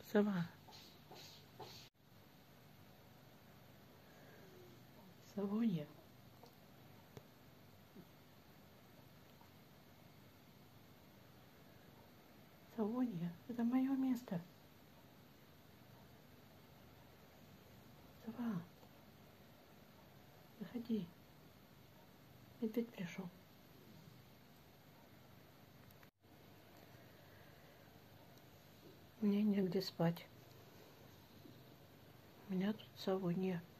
Сова. Совунья. Совунья, это мое место. Сова. Заходи. Медведь пришел. Мне негде спать. У меня тут совунья.